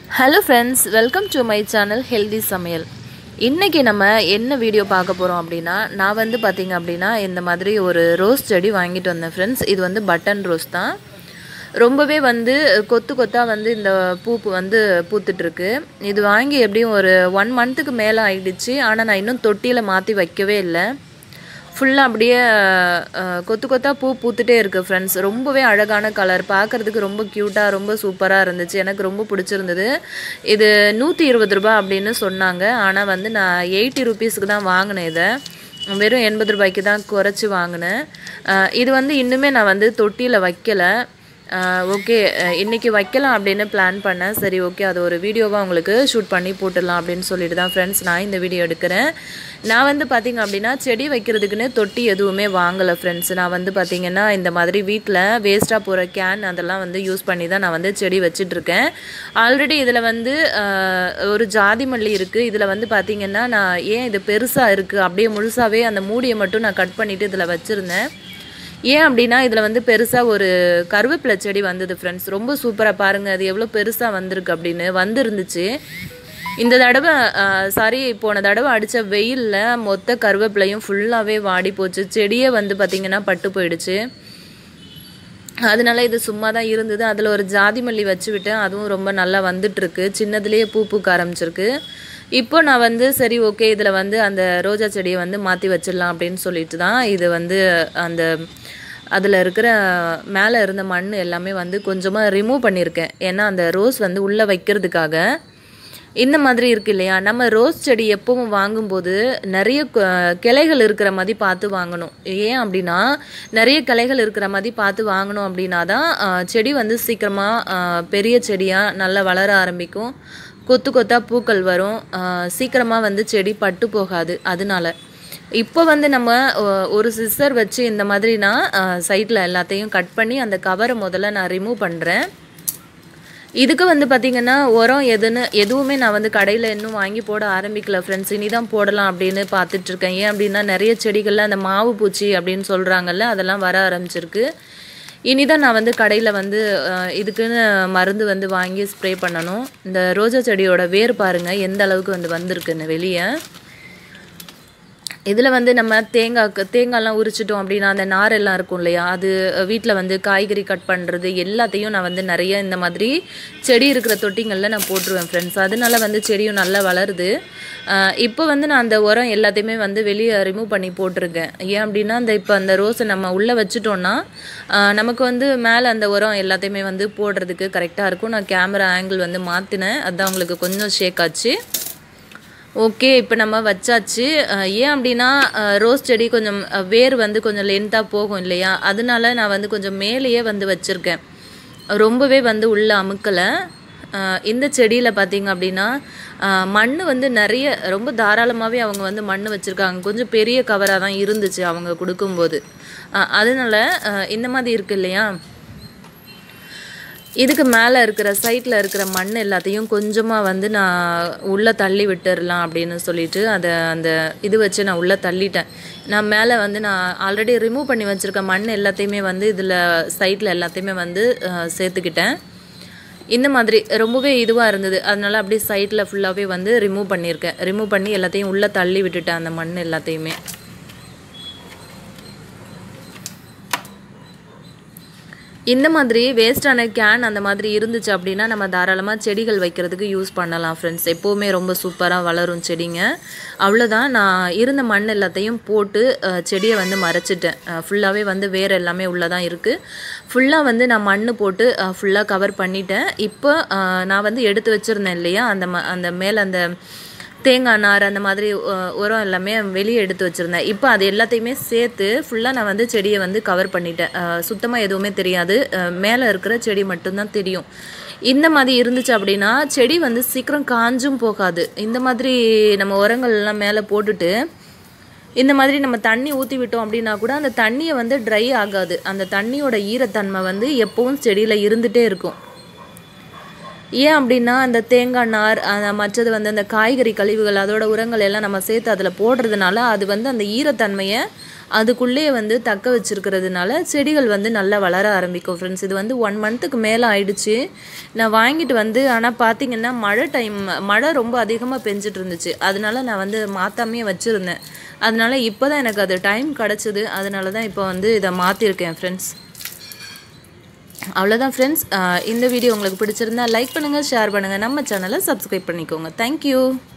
Hello friends, welcome to my channel Healthy Samayal. இன்னைக்கு நம்ம என்ன வீடியோ பார்க்க போறோம் அப்படினா நான் வந்து பாத்தீங்க அப்படினா இந்த மாதிரி ஒரு ரோஸ் செடி வாங்கிட்டு வந்தேன் फ्रेंड्स. இது வந்து பட்டன் ரோஸ் தான். ரொம்பவே வந்து கொத்து கொத்தா வந்து இந்த பூ வந்து பூத்துட்டு இருக்கு. இது வாங்கி எப்படியும் ஒரு 1 மந்த்க்கு மேல ஆயிடுச்சு. ஆனா நான் இன்னும் தொட்டியில மாத்தி வைக்கவே இல்ல. ஃபுல்லா அப்படியே கொத்து கொத்தா பூ பூத்துட்டே இருக்கு फ्रेंड्स. ரொம்பவே அழகான கலர், பார்க்கிறதுக்கு ரொம்ப கியூட்டா ரொம்ப சூப்பரா இருந்துச்சு. எனக்கு ரொம்ப பிடிச்சிருந்தது. இது 120 ரூபாய் அப்படினு சொன்னாங்க. ஆனா வந்து நான் 80 ரூபீஸ்க்கு தான் வாங்குனேன். இத வெறும் 80 ரூபாய்க்கு தான் குறைச்சு வாங்குனேன். இது வந்து இன்னுமே நான் வந்து தொட்டியில வைக்கல. ஓகே, இன்னைக்கு வைக்கலாம் அப்படினு பிளான் பண்ணேன். சரி ஓகே, அது ஒரு வீடியோவா உங்களுக்கு ஷூட் பண்ணி போட்டுடலாம் அப்படினு சொல்லிட்டு தான் फ्रेंड्स நான் இந்த வீடியோ எடுக்கிறேன். நான் வந்து பாத்தீங்க அப்படினா செடி வைக்கிறதுக்குன்னு தொட்டி எதுவுமே வாங்கல फ्रेंड्स. நான் வந்து பாத்தீங்கன்னா இந்த மாதிரி வீட்ல வேஸ்டா போற கேன் அதெல்லாம் வந்து யூஸ் பண்ணி தான் நான் வந்து செடி வச்சிட்டு இருக்கேன். ஆல்ரெடி இதுல வந்து ஒரு ஜாதி மல்லி இருக்கு. இதுல வந்து பாத்தீங்கன்னா நான் ஏன் இது பெருசா இருக்கு அப்படியே முழுசாவே அந்த மூடியை மட்டும் நான் கட் பண்ணிட்டு இதுல வச்சிருந்தேன். ஏன் அப்படினா இதுல வந்து பெருசா ஒரு கருவேப்பிலை செடி வந்தது फ्रेंड्स. ரொம்ப சூப்பரா பாருங்க, அது எவ்வளவு பெருசா வந்திருக்கு அப்படினு வந்திருந்துச்சு. இந்த தடவை சாரி போன தடவை அடிச்ச வெயில்ல மொத்த கருவேப்பிலையும் ஃபுல்லாவே வாடி போச்சு. செடியே வந்து பாத்தீங்கன்னா பட்டு போயிடுச்சு. அதனால இது சும்மா தான் இருந்தது. அதுல ஒரு ஜாதி மல்லி வச்சு விட்டேன். அதுவும் ரொம்ப நல்லா வந்துட்டு இருக்கு. சின்னதுலயே பூ பூக்க ஆரம்பிச்சிருக்கு. இப்போ நான் வந்து சரி ஓகே, இதுல வந்து அந்த ரோஜா செடியை வந்து மாத்தி வச்சிடலாம் அப்படின்னு சொல்லிட்டு தான் இது வந்து அந்த அதில் இருக்கிற மேலே இருந்த மண் எல்லாமே வந்து கொஞ்சமாக ரிமூவ் பண்ணியிருக்கேன். ஏன்னா அந்த ரோஸ் வந்து உள்ளே வைக்கிறதுக்காக. இந்த மாதிரி இருக்கு இல்லையா, நம்ம ரோஸ் செடி எப்பவும் வாங்கும்போது நிறைய கிளைகள் இருக்கிற மாதிரி பார்த்து வாங்கணும். ஏன் அப்படின்னா நிறைய கிளைகள் இருக்கிற மாதிரி பார்த்து வாங்கணும் அப்படின்னா தான் செடி வந்து சீக்கிரமாக பெரிய செடியாக நல்லா வளர ஆரம்பிக்கும். கொத்து கொத்தா பூக்கள் வரும். சீக்கிரமாக வந்து செடி பட்டு போகாது. அதனால இப்போ வந்து நம்ம ஒரு சிசர் வச்சு இந்த மாதிரி நான் சைடில் எல்லாத்தையும் கட் பண்ணி அந்த கவரை முதல்ல நான் ரிமூவ் பண்ணுறேன். இதுக்கு வந்து பார்த்திங்கன்னா உரம் எதுவுமே நான் வந்து கடையில் இன்னும் வாங்கி போட ஆரம்பிக்கல ஃப்ரெண்ட்ஸ். இனி தான் போடலாம் அப்படின்னு பார்த்துட்ருக்கேன். ஏன் அப்படின்னா நிறைய செடிகளில் அந்த மாவு பூச்சி அப்படின்னு சொல்கிறாங்கல்ல, அதெல்லாம் வர ஆரம்பிச்சிருக்கு. இனிதான் நான் வந்து கடையில் வந்து இதுக்குன்னு மருந்து வந்து வாங்கி ஸ்ப்ரே பண்ணணும். இந்த ரோஜா செடியோட வேர் பாருங்கள் எந்த அளவுக்கு வந்து வந்திருக்குன்னு வெளியே. இதில் வந்து நம்ம தேங்காய்லாம் உரிச்சிட்டோம் அப்படின்னா அந்த நாரெல்லாம் இருக்கும் இல்லையா, அது வீட்டில் வந்து காய்கறி கட் பண்ணுறது எல்லாத்தையும் நான் வந்து நிறைய இந்த மாதிரி செடி இருக்கிற தொட்டிங்களில் நான் போட்டுருவேன் ஃப்ரெண்ட்ஸ். அதனால வந்து செடியும் நல்லா வளருது. இப்போ வந்து நான் அந்த உரம் எல்லாத்தையுமே வந்து வெளியே ரிமூவ் பண்ணி போட்டிருக்கேன். ஏன் அப்படின்னா இப்போ அந்த ரோஸை நம்ம உள்ளே வச்சுட்டோன்னா நமக்கு வந்து மேலே அந்த உரம் எல்லாத்தையுமே வந்து போடுறதுக்கு கரெக்டாக இருக்கும். நான் கேமரா ஆங்கிள் வந்து மாற்றினேன், அதுதான் உங்களுக்கு கொஞ்சம் ஷேக் ஆச்சு. ஓகே, இப்போ நம்ம வச்சாச்சு. ஏன் அப்படின்னா ரோஸ் செடி கொஞ்சம் வேர் வந்து கொஞ்சம் லென்த்தாக போகும் இல்லையா, அதனால நான் வந்து கொஞ்சம் மேலேயே வந்து வச்சுருக்கேன். ரொம்பவே வந்து உள்ளே அமுக்கலை. இந்த செடியில் பார்த்திங்க அப்படின்னா மண் வந்து நிறைய ரொம்ப தாராளமாகவே அவங்க வந்து மண் வச்சுருக்காங்க. கொஞ்சம் பெரிய கவராக தான் இருந்துச்சு அவங்க கொடுக்கும்போது. அதனால இந்த மாதிரி இருக்குது இல்லையா, இதுக்கு மேலே இருக்கிற சைட்டில் இருக்கிற மண் எல்லாத்தையும் கொஞ்சமாக வந்து நான் உள்ளே தள்ளி விட்டுடலாம் அப்படின்னு சொல்லிட்டு அதை அந்த இது வச்சு நான் உள்ளே தள்ளிட்டேன். நான் மேலே வந்து நான் ஆல்ரெடி ரிமூவ் பண்ணி வச்சுருக்க மண் எல்லாத்தையுமே வந்து இதில் சைட்டில் எல்லாத்தையுமே வந்து சேர்த்துக்கிட்டேன். இந்த மாதிரி ரொம்பவே இதுவாக இருந்தது. அதனால அப்படியே சைட்டில் ஃபுல்லாகவே வந்து ரிமூவ் பண்ணியிருக்கேன். ரிமூவ் பண்ணி எல்லாத்தையும் உள்ளே தள்ளி விட்டுட்டேன் அந்த மண் எல்லாத்தையுமே. இந்த மாதிரி வேஸ்டான கேன் அந்த மாதிரி இருந்துச்சு அப்படின்னா நம்ம தாராளமாக செடிகள் வைக்கிறதுக்கு யூஸ் பண்ணலாம் ஃப்ரெண்ட்ஸ். எப்போவுமே ரொம்ப சூப்பராக வளரும் செடிங்க. அவ்வளோதான், நான் இருந்த மண் எல்லாத்தையும் போட்டு செடியை வந்து மறைச்சிட்டேன். ஃபுல்லாகவே வந்து வேறு எல்லாமே உள்ளதான் இருக்குது. ஃபுல்லாக வந்து நான் மண் போட்டு ஃபுல்லாக கவர் பண்ணிட்டேன். இப்போ நான் வந்து எடுத்து வச்சுருந்தேன் இல்லையா, அந்த மேலே அந்த தேங்காய் நார் அந்த மாதிரி உரம் எல்லாமே வெளியே எடுத்து வச்சுருந்தேன். இப்போ அது எல்லாத்தையுமே சேர்த்து ஃபுல்லாக நான் வந்து செடியை வந்து கவர் பண்ணிட்டேன். சுத்தமாக எதுவுமே தெரியாது, மேலே இருக்கிற செடி மட்டும்தான் தெரியும். இந்த மாதிரி இருந்துச்சு அப்படின்னா செடி வந்து சீக்கிரம் காஞ்சும் போகாது. இந்த மாதிரி நம்ம உரங்கள் எல்லாம் மேலே போட்டுட்டு இந்த மாதிரி நம்ம தண்ணி ஊற்றி விட்டோம் அப்படின்னா கூட அந்த தண்ணியை வந்து ட்ரை ஆகாது. அந்த தண்ணியோட ஈரத்தன்மை வந்து எப்பவும் செடியில் இருந்துகிட்டே இருக்கும். ஏன் அப்படின்னா அந்த தேங்காய் நார் மற்றது வந்து அந்த காய்கறி கழிவுகள் அதோட உரங்கள் எல்லாம் நம்ம சேர்த்து அதில் போடுறதுனால அது வந்து அந்த ஈரத்தன்மையை அதுக்குள்ளே வந்து தக்க வச்சுருக்கிறதுனால செடிகள் வந்து நல்லா வளர ஆரம்பிக்கும் ஃப்ரெண்ட்ஸ். இது வந்து 1 மந்த்துக்கு மேலே ஆயிடுச்சு நான் வாங்கிட்டு வந்து. ஆனால் பார்த்திங்கன்னா மழை ரொம்ப அதிகமாக பெஞ்சிட்டு இருந்துச்சு, அதனால நான் வந்து மாற்றாமையே வச்சுருந்தேன். அதனால இப்போ தான் எனக்கு அது டைம் கிடச்சிது, அதனால தான் இப்போ வந்து இதை மாற்றிருக்கேன் ஃப்ரெண்ட்ஸ். அவ்வளோதான் ஃப்ரெண்ட்ஸ். இந்த வீடியோ உங்களுக்கு பிடிச்சிருந்தா லைக் பண்ணுங்கள், ஷேர் பண்ணுங்கள், நம்ம சேனலை சப்ஸ்கிரைப் பண்ணிக்கோங்க. தேங்க்யூ.